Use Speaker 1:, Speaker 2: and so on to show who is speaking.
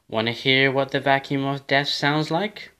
Speaker 1: Want to hear what the vacuum of death sounds like?